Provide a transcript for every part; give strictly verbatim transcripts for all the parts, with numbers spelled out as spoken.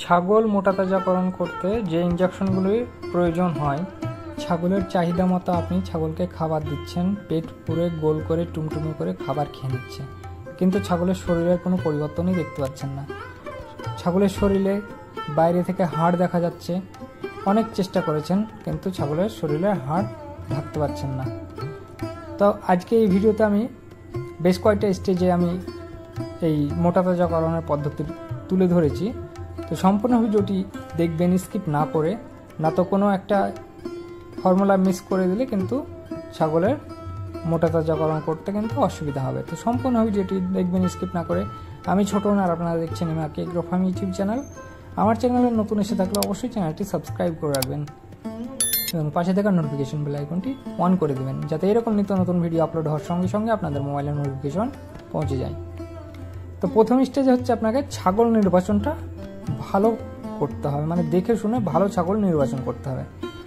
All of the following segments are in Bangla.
ছাগল মোটাতাজাকরণ করতে যে ইনজেকশনগুলির প্রয়োজন হয়, ছাগলের চাহিদা মতো আপনি ছাগলকে খাবার দিচ্ছেন, পেট পুরে গোল করে টুমটুমি করে খাবার খেয়ে নিচ্ছে, কিন্তু ছাগলের শরীরের কোনো পরিবর্তনই দেখতে পাচ্ছেন না। ছাগলের শরীরে বাইরে থেকে হাড় দেখা যাচ্ছে, অনেক চেষ্টা করেছেন কিন্তু ছাগলের শরীরে হাড় ঢাকতে পারছেন না। তো আজকে এই ভিডিওতে আমি বেশ কয়েকটা স্টেজে আমি এই মোটাতাজাকরণের পদ্ধতি তুলে ধরেছি। তো সম্পূর্ণ ভিডিওটি দেখবেন, স্কিপ না করে, না তো কোনো একটা ফর্মুলা মিস করে দিলে কিন্তু ছাগলের মোটাতাজাকরণ করতে কিন্তু অসুবিধা হবে। তো সম্পূর্ণ ভিডিওটি দেখবেন স্কিপ না করে। আমি ছোটন আর আপনারা দেখছেন MRK agro farm YouTube channel. আমার চ্যানেলে নতুন এসে থাকলে অবশ্যই চ্যানেলটি সাবস্ক্রাইব করে রাখবেন এবং পাশে থাকা নোটিফিকেশন বেল আইকনটি অন করে দেবেন, যাতে এরকম নিত্য নতুন ভিডিও আপলোড হওয়ার সঙ্গে সঙ্গে আপনাদের মোবাইলের নোটিফিকেশন পৌঁছে যায়। তো প্রথম স্টেজে হচ্ছে আপনাকে ছাগল নির্বাচনটা ভালো করতে হবে, মানে দেখে শুনে ভালো ছাগল নির্বাচন করতে হবে।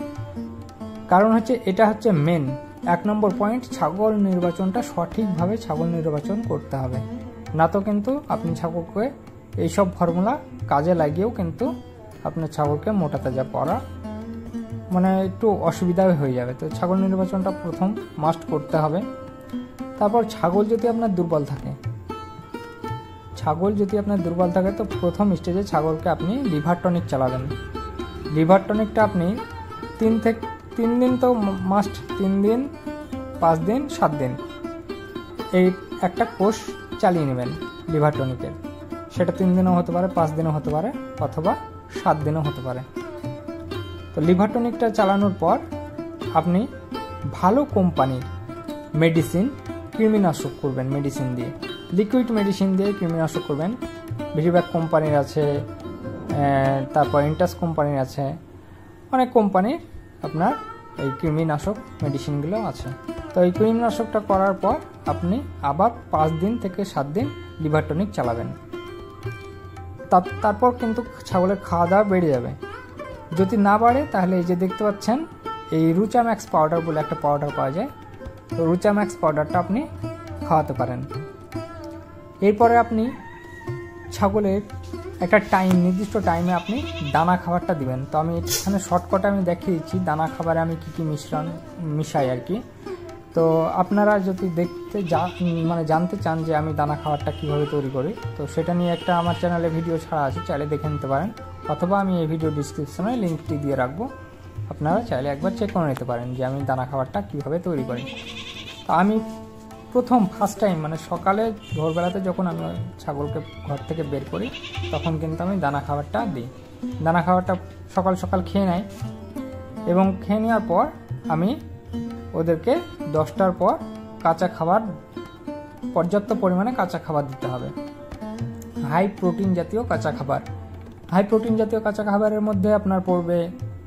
কারণ হচ্ছে এটা হচ্ছে মেন এক নম্বর পয়েন্ট, ছাগল নির্বাচনটা সঠিকভাবে ছাগল নির্বাচন করতে হবে, না তো কিন্তু আপনি ছাগলকে এইসব ফর্মুলা কাজে লাগিয়েও কিন্তু আপনার ছাগলকে মোটাতাজা করা মানে একটু অসুবিধা হয়ে যাবে। তো ছাগল নির্বাচনটা প্রথম মাস্ট করতে হবে। তারপর ছাগল যদি আপনার দুর্বল থাকে ছাগল যদি আপনার দুর্বল থাকে তো প্রথম স্টেজে ছাগলকে আপনি লিভার টনিক চালাবেন। লিভার টনিকটা আপনি তিন থেকে তিন দিন তো মাস্ট, তিন দিন, পাঁচ দিন, সাত দিন এই একটা কোর্স চালিয়ে নেবেন লিভার টনিকের। সেটা তিন দিনও হতে পারে, পাঁচ দিনও হতে পারে, অথবা সাত দিনও হতে পারে। তো লিভার টনিকটা চালানোর পর আপনি ভালো কোম্পানির মেডিসিন কৃমিনাশক করবেন, মেডিসিন দিয়ে লিকুইড মেডিসিন দিয়ে কৃমিনাশক করবেন। বেশিরভাগ কোম্পানির আছে, তারপর ইন্টাস কোম্পানির আছে, অনেক কোম্পানির আপনার এই কৃমিনাশক মেডিসিনগুলো আছে। তো এই কৃমিনাশকটা করার পর আপনি আবার পাঁচ দিন থেকে সাত দিন লিভার টনিক চালাবেন। তারপর কিন্তু ছাগলের খাওয়া দাওয়া বেড়ে যাবে। যদি না বাড়ে তাহলে এই যে দেখতে পাচ্ছেন এই রুচাম্যাক্স পাউডার বলে একটা পাউডার পাওয়া যায়, তো রুচাম্যাক্স পাউডারটা আপনি খাওয়াতে পারেন। এরপরে আপনি ছাগলের একটা টাইম, নির্দিষ্ট টাইমে আপনি দানা খাবারটা দিবেন। তো আমি এখানে শর্টকাটে আমি দেখিয়ে দিচ্ছি দানা খাবারে আমি কী কী মিশ্রণ মিশাই আর কি। তো আপনারা যদি দেখতে যা মানে জানতে চান যে আমি দানা খাবারটা কীভাবে তৈরি করি, তো সেটা নিয়ে একটা আমার চ্যানেলে ভিডিও ছাড়া আছে, চাইলে দেখে নিতে পারেন, অথবা আমি এই ভিডিও ডিসক্রিপশনে লিঙ্কটি দিয়ে রাখবো, আপনারা চাইলে একবার চেক করে নিতে পারেন যে আমি দানা খাবারটা কীভাবে তৈরি করি। তো আমি প্রথম ফার্স্ট টাইম মানে সকালে ভোরবেলাতে যখন আমি ছাগলকে ঘর থেকে বের করি তখন কিন্তু আমি দানা খাবারটা দিই। দানা খাবারটা সকাল সকাল খেয়ে নেয় এবং খেয়ে নেওয়ার পর আমি ওদেরকে দশটার পর কাঁচা খাবার, পর্যাপ্ত পরিমাণে কাঁচা খাবার দিতে হবে, হাই প্রোটিন জাতীয় কাঁচা খাবার। হাই প্রোটিন জাতীয় কাঁচা খাবারের মধ্যে আপনার পড়বে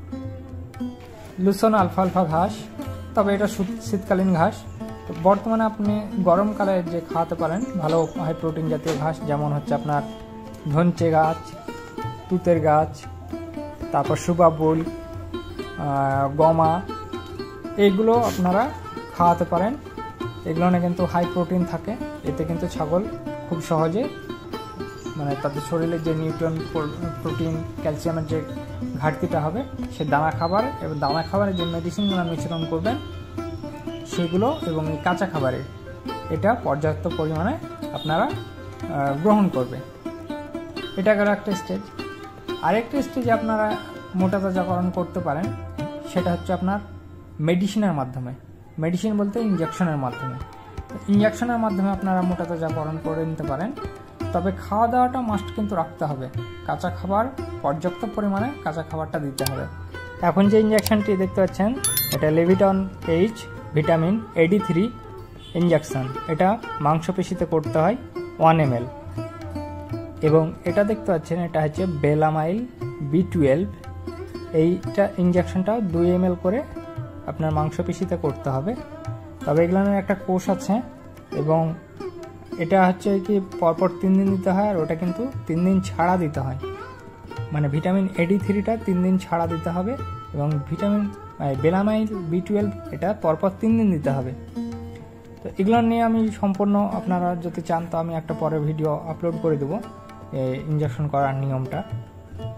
লুসন আলফালফা ঘাস, তবে এটা শীতকালীন ঘাস। তো বর্তমানে আপনি গরমকালে যে খাওয়াতে পারেন ভালো হাই প্রোটিন জাতীয় ঘাস, যেমন হচ্ছে আপনার ধনচে গাছ, তুতের গাছ, তারপর সুবাবুল, গমা, এইগুলো আপনারা খাওয়াতে পারেন। এগুলো কিন্তু হাই প্রোটিন থাকে, এতে কিন্তু ছাগল খুব সহজে মানে তাদের শরীরে যে নিউট্রিয়েন্ট, প্রোটিন, ক্যালসিয়ামের যে ঘাটতিটা হবে সে দানা খাবার এবং দানা খাবারের যে মেডিসিনগুলো মিশ্রণ করবেন সেগুলো এবং এই কাঁচা খাবারের এটা পর্যাপ্ত পরিমাণে আপনারা গ্রহণ করবে। এটা গেল একটা স্টেজ। আরেকটা স্টেজে আপনারা মোটাতাজাকরণ করতে পারেন, সেটা হচ্ছে আপনার মেডিসিনের মাধ্যমে। মেডিসিন বলতে ইঞ্জেকশনের মাধ্যমে। ইঞ্জেকশনের মাধ্যমে আপনারা মোটাতাজাকরণ করে নিতে পারেন, তবে খাওয়া দাওয়াটা মাস্ট কিন্তু রাখতে হবে। কাঁচা খাবার পর্যাপ্ত পরিমাণে কাঁচা খাবারটা দিতে হবে। এখন যে ইঞ্জেকশনটি দেখতে পাচ্ছেন এটা লেভিটন H vitamin AD three injection, এটা মাংসপেশিতে করতে হয় ওয়ান এম এল, এবং এটা দেখতে পাচ্ছেন এটা হচ্ছে বেলামাইল বি টুয়েলভ, এইটা ইঞ্জেকশনটা দুই এম এল করে আপনার মাংসপেশিতে করতে হবে। তবে এগুলোর একটা কোষ আছে এবং এটা হচ্ছে কি পরপর তিন দিন দিতে হয়, আর ওটা কিন্তু তিন দিন ছাড়া দিতে হয়। মানে ভিটামিন এডি থ্রিটা তিন দিন ছাড়া দিতে হবে এবং ভিটামিন বেলামাইল বি টুয়েলভ এটা পরপর তিন দিন দিতে হবে। তো এগুলো নিয়ে আমি সম্পূর্ণ, আপনারা যদি চান তো আমি একটা পরে ভিডিও আপলোড করে দেবো ইঞ্জেকশন করার নিয়মটা।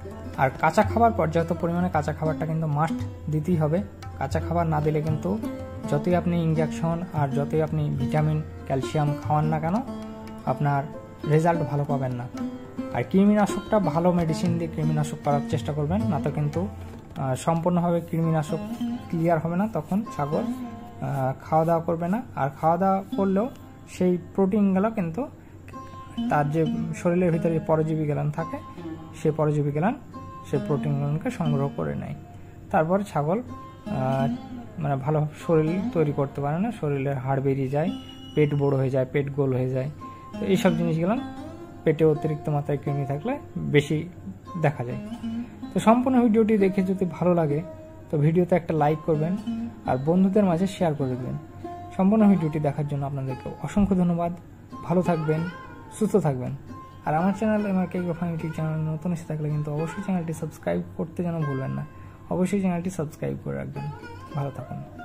আর কাঁচা খাবার, পর্যাপ্ত পরিমাণে কাঁচা খাবারটা কিন্তু মাস্ট দিতেই হবে। কাঁচা খাবার না দিলে কিন্তু যতই আপনি ইনজেকশন আর যতই আপনি ভিটামিন ক্যালসিয়াম খাওয়ান না কেন আপনার রেজাল্ট ভালো পাবেন না। আর কৃমিনাশকটা ভালো মেডিসিন দিয়ে কৃমিনাশক করার চেষ্টা করবেন, না তো কিন্তু সম্পূর্ণভাবে কৃমিনাশক ক্লিয়ার হবে না, তখন ছাগল খাওয়া দাওয়া করবে না। আর খাওয়া দাওয়া করলেও সেই প্রোটিনগুলো কিন্তু তার যে শরীরের ভিতরে পরজীবী গ্ল্যান্ড থাকে সেই পরজীবী গ্ল্যান্ড সেই প্রোটিনগুলোকে সংগ্রহ করে নেয়। তারপর ছাগল মানে ভালো শরীর তৈরি করতে পারে না, শরীরের হাড় বেরিয়ে যায়, পেট বড় হয়ে যায়, পেট গোল হয়ে যায়। তো এইসব জিনিসগুলো পেটে অতিরিক্ত মাত্রায় কৃমি থাকলে বেশি দেখা যায়। তো সম্পূর্ণ ভিডিওটি দেখে যদি ভালো লাগে তো ভিডিওতে একটা লাইক করবেন আর বন্ধুদের মাঝে শেয়ার করে দেবেন। সম্পূর্ণ ভিডিওটি দেখার জন্য আপনাদেরকে অসংখ্য ধন্যবাদ। ভালো থাকবেন, সুস্থ থাকবেন। আর আমার চ্যানেল আমার এগ্রো ফার্ম ইউটিউব চ্যানেল নতুন এসে থাকলে কিন্তু অবশ্যই চ্যানেলটি সাবস্ক্রাইব করতে যেন ভুলবেন না। অবশ্যই চ্যানেলটি সাবস্ক্রাইব করে রাখবেন। ভালো থাকুন।